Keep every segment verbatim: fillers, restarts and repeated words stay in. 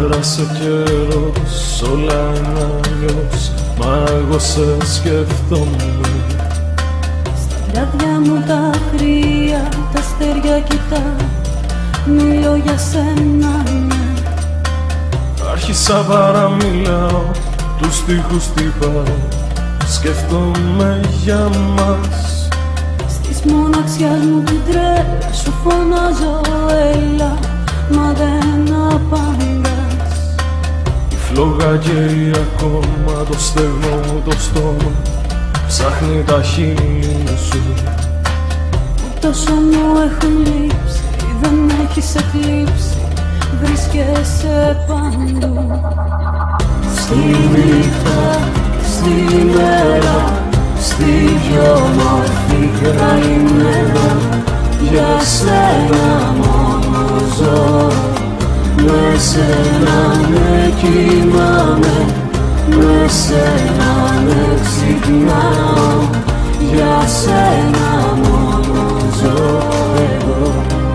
Πέρασε καιρός, όλα είναι αλλιώς, μα εγώ σε σκεφτόμουν. Στα βράδια μου τα κρύα, τα αστέρια κοιτά, μιλώ για σένα, ναι. Άρχισα παραμιλάω, τους στίχους τυπάω, σκεφτόμαι για μας. Της μοναξιάς μου την τρέλα σου φωνάζω έλα, μα δεν απαντάς. Η φλόγα καίει ακόμα, το στεγνό μου το στόμα ψάχνει τα χείλη σου. Που τόσο μου έχουν λείψει, δεν έχεις εκλείψει, βρίσκεσαι παντού. Στη νύχτα, στη μέρα, στη πιο όμορφη κραϊμένα, για σένα μόνο ζω. Με σένα με κοιμάμαι, με σένα με ξυπνάω, για σένα μόνο ζω εγώ.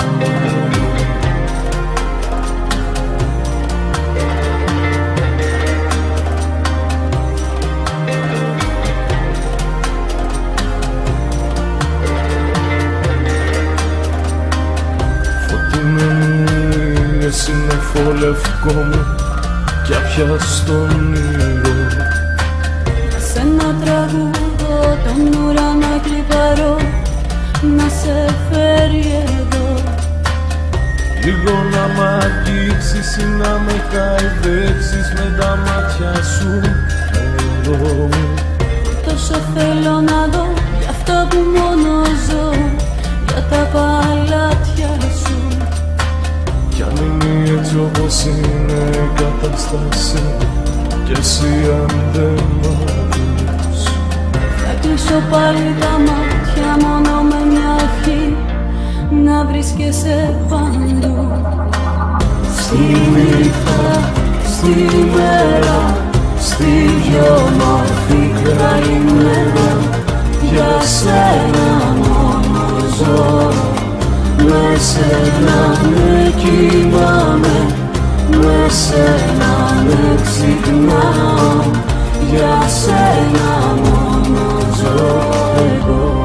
Σύννεφο λευκό μου κι απιάς τον ήλιο. Σ' ένα τραγούδο τον ουρανό κλιπαρώ, να σε φέρει εδώ. Λίγο να μ' αγγίξεις ή να με καηδέψεις με τα μάτια σου εδώ. Τόσο θέλω να δω για αυτά που μόνο ζω, για τα παλάτια σου. Κι αν είναι έτσι όπως είναι η κατάσταση, κι εσύ αν δεν μ' ακούς, θα κλείσω πάλι τα μάτια μόνο με μια ευχή, να βρίσκεσαι παντού. Στη νύχτα, στη μέρα, στη πιο όμορφη κραϊμένα, για σένα μόνο ζω. Με σένα με κοιμάμαι, με σένα με ξυπνάω, για σένα μόνο ζω εγώ.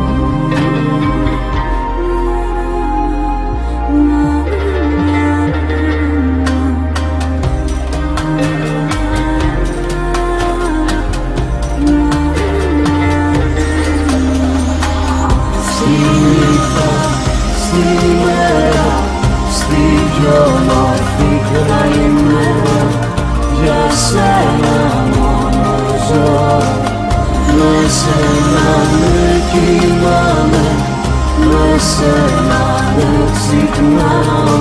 Στη μέρα, στη πιο όμορφη κραϊμένα, για σένα μόνο ζω. Με σένα με κοιμάμαι, με σένα με ξυπνάω,